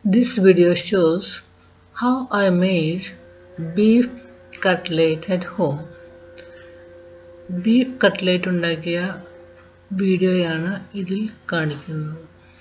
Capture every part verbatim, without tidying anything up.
This video shows how I made beef cutlet at home. Beef cutlet ഉണ്ടാക്കിയ വീഡിയോയാണ് ഇതിൽ കാണിക്കുന്നത്.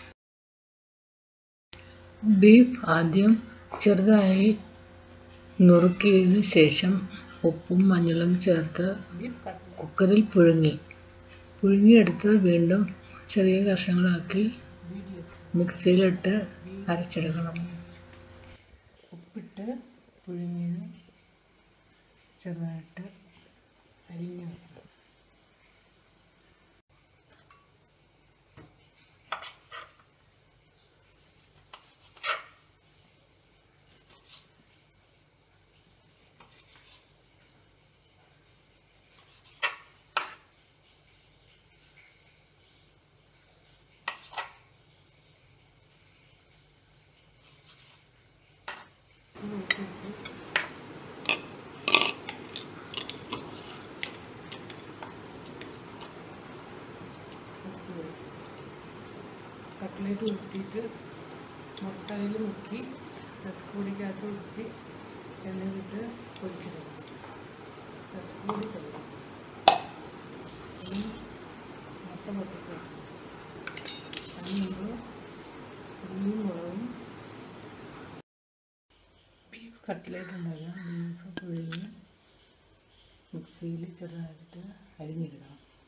ബീഫ് ആദ്യം ചെറുതായി നുറുക്കിയതിനു ശേഷം ഉപ്പും മഞ്ഞളും ചേർത്ത് കുക്കറിൽ പുഴുങ്ങി പുഴുങ്ങിയെടുത്ത് വീണ്ടും ചെറിയ കഷ്ണങ്ങളാക്കി മിക്സിയിലിട്ട് അരച്ചെടുക്കണം. ഉപ്പിട്ട് പുഴുങ്ങിയത് ചെറുതായിട്ട് അരിഞ്ഞു വെക്കണം. കട്ട്ലേറ്റ് ഉരുട്ടിയിട്ട് മുട്ടയിൽ മുക്കി റസ്ക് പൊടിക്കകത്ത് ഉരുട്ടി എണ്ണയിലിട്ട് പൊരിച്ചിടും. റസ്ക് പൊടി തരും മുട്ട പൊട്ടിച്ച് അതിന് ഉള്ളിയും മുളകും ബീഫ് കട്ട്ലേറ്റ് ഉണ്ടാകാം. ബീഫ് പുഴുങ്ങി മിക്സിയിൽ ചെറുതായിട്ട് അരിഞ്ഞിടണം.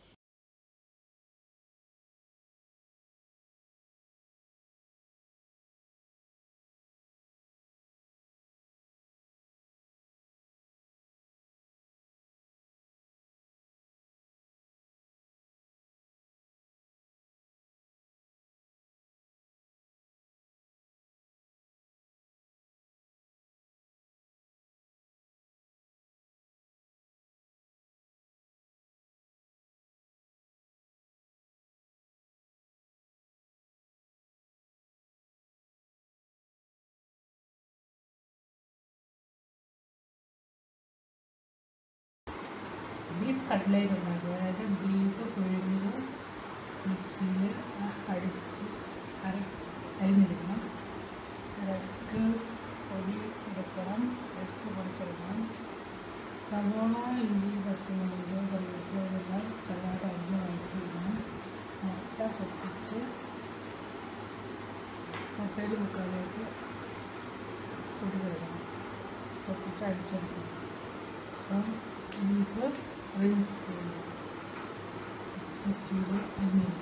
ബീഫ് കട്ട്ലേറ്റ് ഉണ്ടാക്കാനായിട്ട് ബീഫ് പുഴുങ്ങിയത് മിക്സിയിൽ അടിച്ച് അര അരിഞ്ഞെടുക്കണം. റസ്ക് പൊടി എടുക്കണം. റസ്ക് പൊടിച്ചെടുക്കണം. സവോള, ഇഞ്ചി, പച്ചമുളക്, കറിവേപ്പില ഇതെല്ലാം ചെറുതായിട്ട് അരിഞ്ഞ് വഴറ്റിയിടണം. മുട്ട പൊട്ടിച്ച് മുട്ടയിൽ മുക്കാലേക്ക് പൊട്ടിച്ചെടുക്കണം. പൊട്ടിച്ച് അടിച്ചെടുക്കണം. അപ്പം ബീഫ് റിൻസ് മിക്സിയിൽ അരിഞ്ഞെടുക്കണം.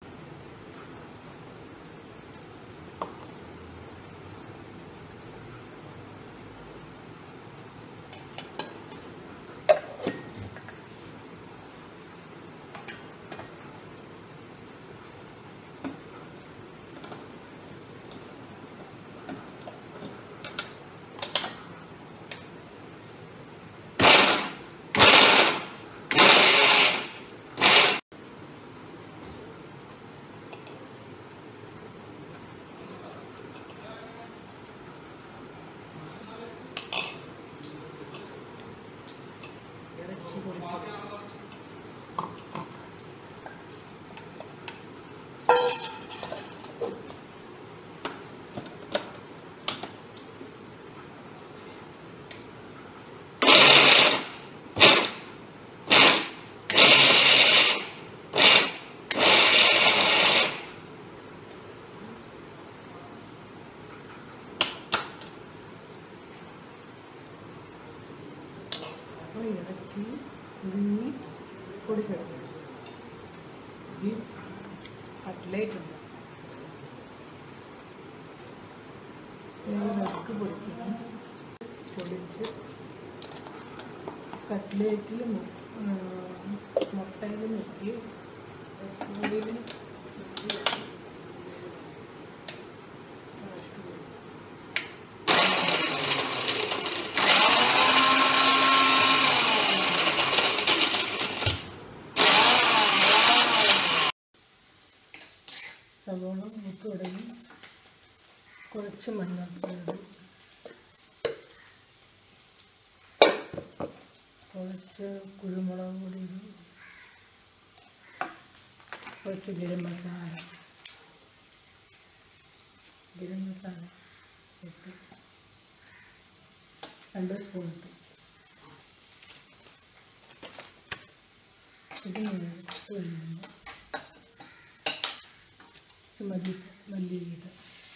ഇറച്ചി പുഴുങ്ങി പൊടിച്ചെടുക്കണം. ബീഫ് കട്ട്ലേറ്റ് ഉണ്ട്. റസ്ക് പൊടിക്കണം. പൊടിച്ച് കട്ട്ലേറ്റിൽ മുട്ടയിൽ മുക്കി റസ്ക് പൊടിയിൽ മുക്കി സവോള മൂത്ത് തുടങ്ങി. കുറച്ച് മഞ്ഞൾപ്പൊടി, കുറച്ച് കുരുമുളക് പൊടി, കുറച്ച് ഗരം മസാല ഗരം മസാല ഇട്ട് രണ്ട് സ്പൂൺ ഇട്ടു. ഇത് ഇട്ട് കഴിയുമ്പോൾ മല്ലി മല്ലിയിലിട്ട്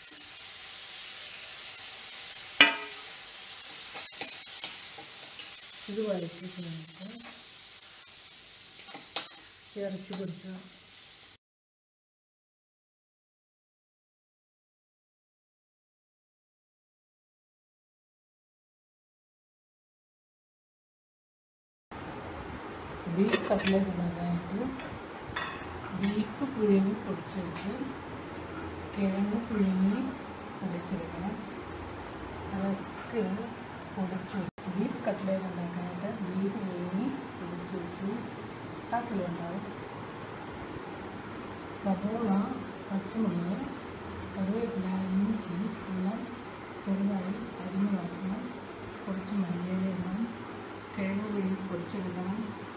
ഇത് വഴറ്റിയിട്ട് നമുക്ക് ഇറച്ചി പൊടിച്ച ബീഫ് കട്ട്ലേറ്റ് ഉണ്ടാക്കാനായിട്ട് ബീഫ് പുഴുങ്ങി പൊടിച്ച് വെച്ച് കിഴങ്ങ് പുഴുങ്ങി പൊടിച്ചെടുക്കണം. റസ്ക് പൊടിച്ച് ബീഫ് കട്ട്ലേറ്റ് ഉണ്ടാക്കാനായിട്ട് ബീഫ് പുഴുങ്ങി പൊടിച്ച് വെച്ചു കാൽ കിലോ ഉണ്ടാവും. സവോള, പച്ചമുളക്, കറിവേപ്പില, ഇഞ്ചി എല്ലാം ചെറുതായി അരിഞ്ഞ് വയ്ക്കണം. കുറച്ച് മല്ലിയില ഇടണം. കിഴങ്ങ് പുഴുങ്ങി പൊടിച്ചെടുക്കണം.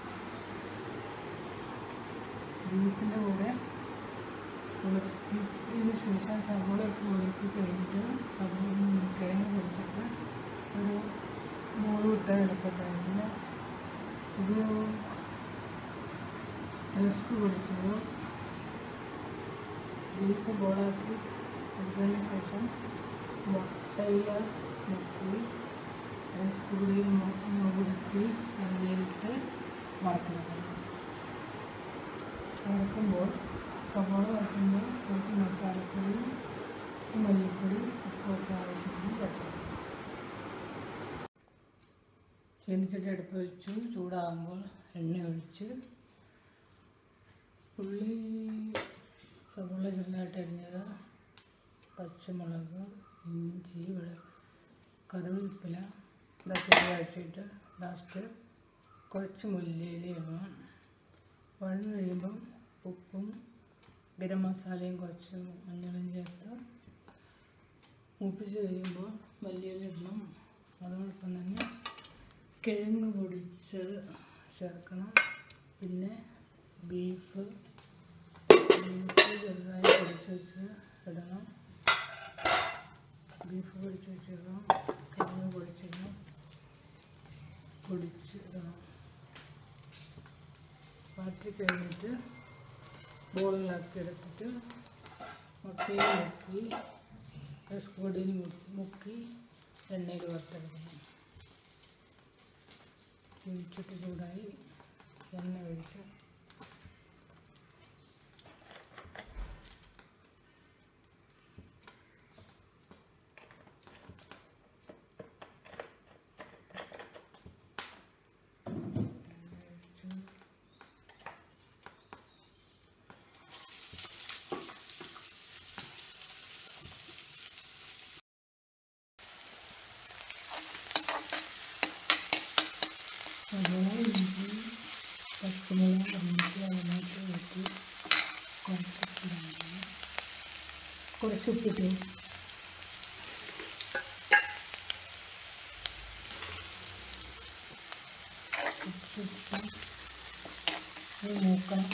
ബീഫിൻ്റെ കൂടെ ഉലർത്തിയതിന് ശേഷം സവോള ഒക്കെ ഉലർത്തി കഴിഞ്ഞിട്ട് സവോള കിഴങ്ങ് പൊടിച്ചിട്ട് ഒരു മൂന്ന് കിട്ടാൻ എളുപ്പത്തിലാണ്. പിന്നെ ഇത് റസ്ക് പൊടിച്ചത് ബീഫ് ബോളാക്കി എടുത്തതിന് ശേഷം മുട്ടയിൽ മുക്കി റസ്ക് പൊടിയിൽ മുഴുത്തി എണ്ണയിലിട്ട് വറുത്തെടുക്കണം. വറുക്കുമ്പോൾ സവാള വറുക്കുമ്പോൾ കുറച്ച് മസാലപ്പൊടി, കുറച്ച് മല്ലിപ്പൊടി, ഉപ്പൊക്കെ ആവശ്യത്തിന് ചേർക്കണം. ചീനിച്ചട്ടി അടുപ്പ് വെച്ചു. ചൂടാകുമ്പോൾ എണ്ണ ഒഴിച്ച് ഉള്ളി, സവാള ചെറുതായിട്ട് അരിഞ്ഞത്, പച്ചമുളക്, ഇഞ്ചി, വെള കറിവേപ്പില ഇതൊക്കെ വഴറ്റിയിട്ട് ലാസ്റ്റ് കുറച്ച് മല്ലിയില ഇടണം. വഴന്ന് കഴിയുമ്പം ഉപ്പും ഗരം മസാലയും കുറച്ച് മഞ്ഞളും ചേർത്ത് മൂപ്പിച്ച് കഴിയുമ്പോൾ മല്ലിയില ഇടണം. അതോടൊപ്പം തന്നെ കിഴങ്ങ് പൊടിച്ച് ചേർക്കണം. പിന്നെ ബീഫ് ബീഫ് ചെറുതായി പൊടിച്ച് വെച്ച് ഇടണം. ബീഫ് പൊടിച്ച് വെച്ചിടണം. കിഴങ്ങ് പൊടിച്ചിടണം. പൊടിച്ച് ഇടണം. മാറ്റി കഴിഞ്ഞിട്ട് ബോളുകളാക്കി എടുത്തിട്ട് മുട്ടയിൽ മുക്കി റസ്ക് പൊടിയിൽ മുക്കി എണ്ണയിൽ വറുത്തെടുക്കണം. ചീനിച്ചട്ടി ചൂടായി എണ്ണ ഒഴിക്കാം. സവോള, ഇഞ്ചി, പച്ചമുളക് അരിഞ്ഞിട്ട് അതിനകത്ത് വെച്ച് കുറച്ചിട്ട് കുറച്ച് ഉപ്പിട്ട് ഉപ്പിട്ട് മൂക്കണം.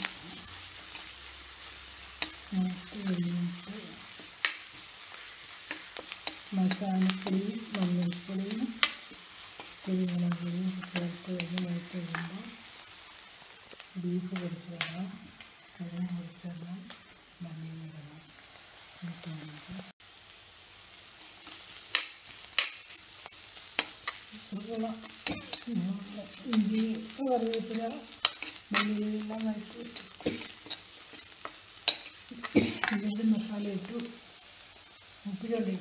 മൂത്ത് കഴിഞ്ഞിട്ട് മസാലപ്പൊടി, മഞ്ഞൾപ്പൊടി, കുരുമുളക് പൊടി ചേർത്ത് കഴിഞ്ഞ് വഴറ്റി വരുമ്പോൾ ബീഫ് പൊടിച്ചിടണം. കിഴങ്ങ് പൊടിച്ചിടണം. മല്ലിയിലിടണം. ഇഞ്ചി, കറിവേപ്പില, മല്ലിയിലെല്ലാം വഴറ്റി ഇതിൻ്റെ മസാല ഇട്ടു ഉപ്പിലുണ്ട്.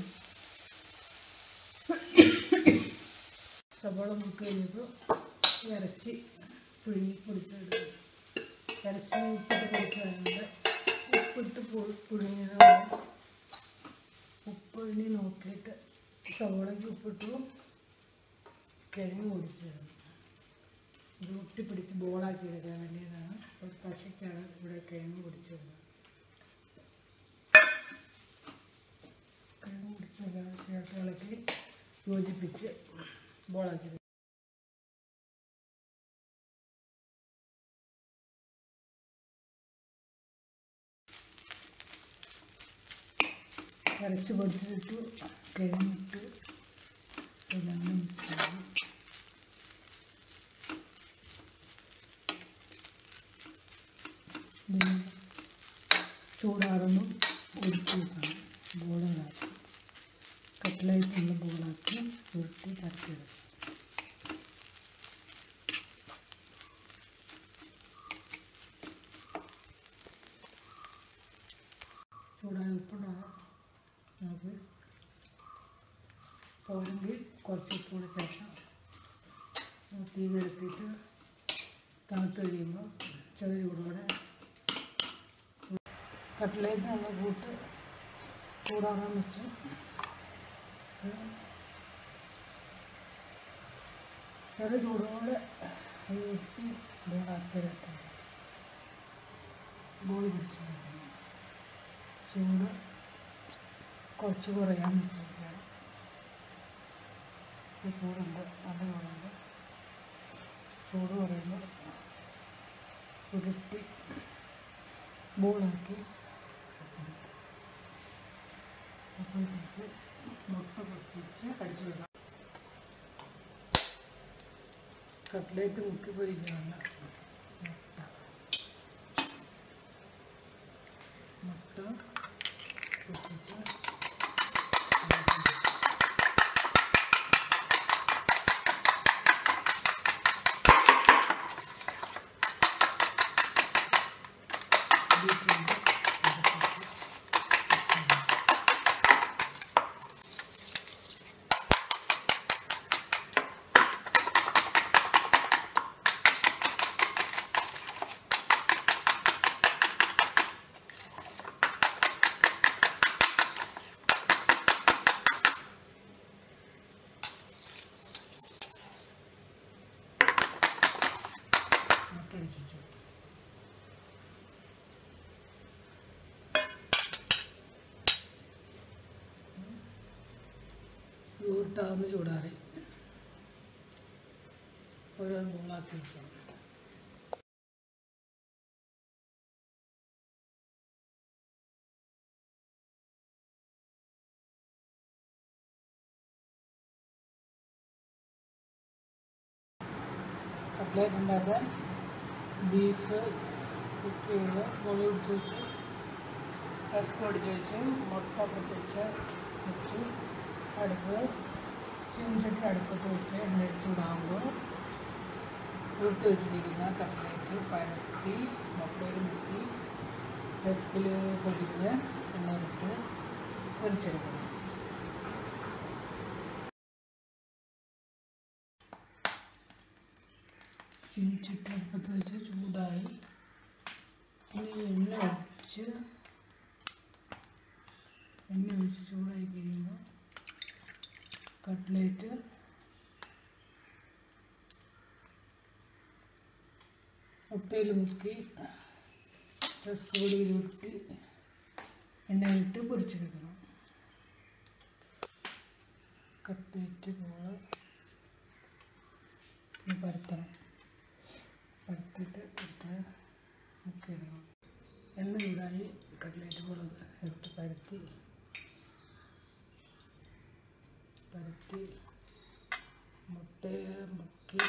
സവാള മുക്കി കഴിഞ്ഞപ്പോൾ ഇറച്ചി പുഴുങ്ങി പൊടിച്ചെടുക്കും. ഇറച്ചി ഉപ്പിട്ട് പൊടിച്ചതുകൊണ്ട് ഉപ്പിട്ട് പുഴുങ്ങിയതാണ്. ഉപ്പ് ഇനി നോക്കിയിട്ട് സവാളയ്ക്ക് ഉപ്പിട്ടു. കിഴങ്ങ് പൊടിച്ചതാണ്. ഇത് ഒട്ടിപ്പിടിച്ച് ബോളാക്കി എടുക്കാൻ വേണ്ടിയതാണ്. ഒരു പശയ്ക്കാണ് ഇവിടെ കിഴങ്ങ് പൊടിച്ചത്. കിഴങ്ങ് പൊടിച്ചെല്ലാം ചേർത്ത് ഇളക്കി യോജിപ്പിച്ച് ബോളാക്കി. അരച്ച് പൊടിച്ചിട്ട് കിഴങ്ങിട്ട് എല്ലാം മിക്സ് ചെയ്യും. ഇതിന് ചൂടാറുമ്പോൾ ഉരുട്ടി വെക്കണം. ബോളുകളാക്കി കട്ട്ലേറ്റുള്ള ബോളാക്കി ഉരുട്ടി തരത്തിയെടുക്കും. ചൂടായപ്പോൾ നമുക്ക് പോരെങ്കിൽ കുറച്ച് ഉപ്പൂടെ ചേർക്കാം. തീ കെടുത്തിട്ട് തണുത്ത് കഴിയുമ്പോൾ ചെറിയ ചൂടോടെ കട്ട്ലേറ്റിനുള്ള കൂട്ട് ചൂടാകാൻ വെച്ചു. ചെറിയ ചൂടോടെ ഉരുട്ടി ബോളാക്കിയെടുക്കാം. ബോൾ പിടിച്ചു ചൂട് കുറച്ച് കുറയാൻ വെച്ചിരിക്കുകയാണ്. ഈ ചൂടുണ്ട്, നല്ല ചൂടുണ്ട്. ചൂട് കുറയുമ്പോൾ ഉരുട്ടി ബോളാക്കി അപ്പോഴത്തേക്ക് മുട്ട പൊട്ടിച്ച് അടിച്ചു വിടാം. കട്ട്ലേറ്റ് മുക്കി പൊരിക്കുകയാണ്. മുട്ട മുട്ട പൊട്ടിച്ച് ഉരുട്ടാവുന്ന ചൂടാറി ഓരോ ബോളാക്കി വെക്കണം. കട്ട്ലേറ്റ് ഉണ്ടാക്കാൻ ബീഫ് കുക്ക് ചെയ്ത് മുളക് പിടിച്ച് വെച്ചു, റസ്ക് പിടിച്ച് വെച്ചു, മുട്ട പൊട്ടിച്ച് വെച്ചു. അടുത്ത് ചീനച്ചട്ടി അടുപ്പത്ത് വെച്ച് എണ്ണ ചൂടാകുമ്പോൾ ഉരുട്ടി വെച്ചിരിക്കുന്ന കട്ട്ലേറ്റ് പരത്തി മുട്ടയിൽ മുക്കി റസ്കിൽ പൊതിഞ്ഞ് എണ്ണയിലിട്ട് പൊരിച്ചെടുക്കണം. ചീനച്ചട്ടി അടുപ്പത്ത് വെച്ച് ചൂടായി ഇനി എണ്ണ ഒഴിച്ച് എണ്ണ ഒഴിച്ച് ചൂടായി കഴിയുമ്പോൾ കട്ട്ലേറ്റ് മുട്ടയിൽ മുക്കി റസ്ക് പൊടിയിൽ ഉരുട്ടി എണ്ണയിലിട്ട് പൊരിച്ചെടുക്കണം. കട്ട്ലേറ്റ് പോലെ പരത്തണം. പരത്തിയിട്ട് എടുത്ത് മുക്കിയിടണം. എണ്ണ ചൂടായി കട്ട്ലേറ്റ് പോലെ എടുത്ത് പരത്തി പരത്തി മുട്ടയെ മുക്കി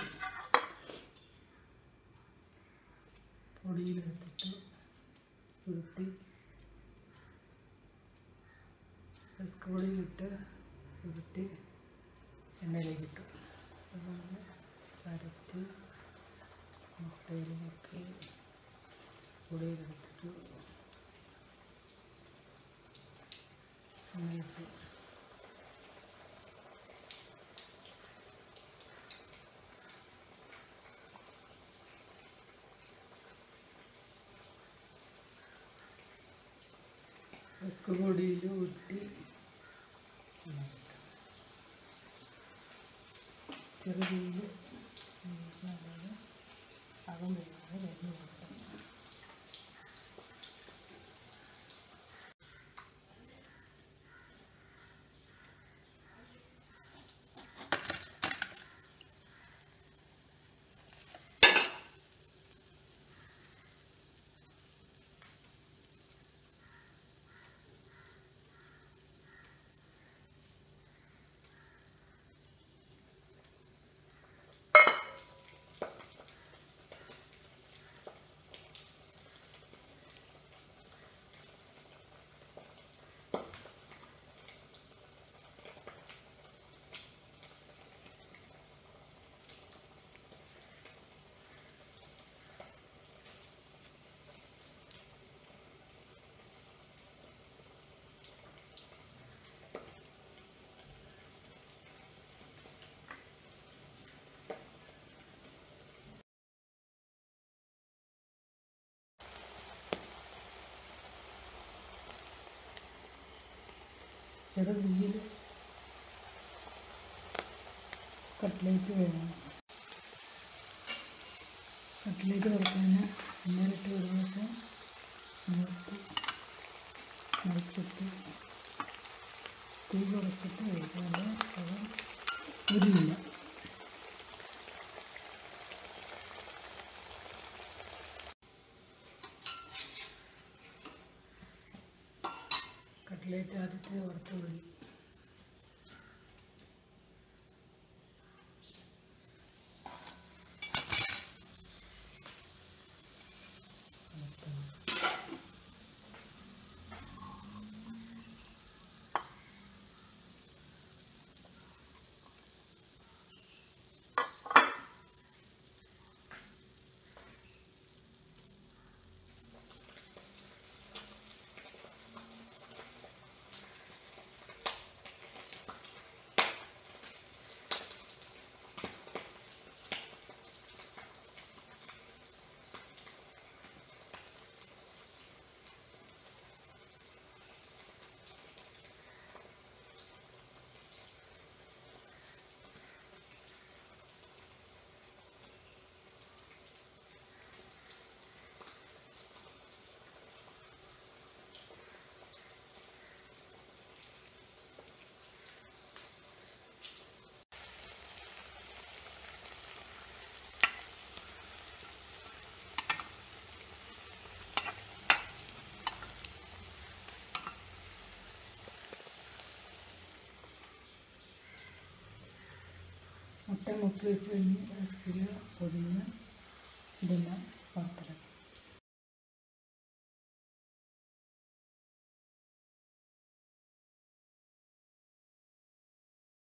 പൊടിയിലെടുത്തിട്ട് ഉരുട്ടി റസ്ക് പൊടിയിലിട്ട് ഉരുട്ടി എണ്ണയിലേക്ക് ഇട്ടു. അതുകൊണ്ട് പരത്തി മുട്ടയിൽ മുക്കി പൊടിയിലെടുത്തിട്ട് എണ്ണയിട്ടു. റസ്ക് പൊടിയിൽ ഉരുട്ടി ചെറുതീയിൽ അകം വരുന്നത് രണ്ട് കൊടുക്കണം. ചെറു തീയിൽ കട്ട്ലേറ്റ് വേണം. കട്ട്ലേറ്റ് വറുക്കാൻ എണ്ണയിലിട്ട് ഒരു ദിവസം നിർത്തി മറിച്ചിട്ട് തീ കുറച്ചിട്ട് കഴിക്കാതെ അത് ഉരിയില്ല. കട്ട്ലേറ്റ് ആദ്യത്തെ വറുത്ത് പോയി. മുട്ട മുക്കി വെച്ച് കഴിഞ്ഞ് റെസിപ്പിയിൽ പൊതിഞ്ഞ് ഇതെല്ലാം പുറത്തിറക്കി.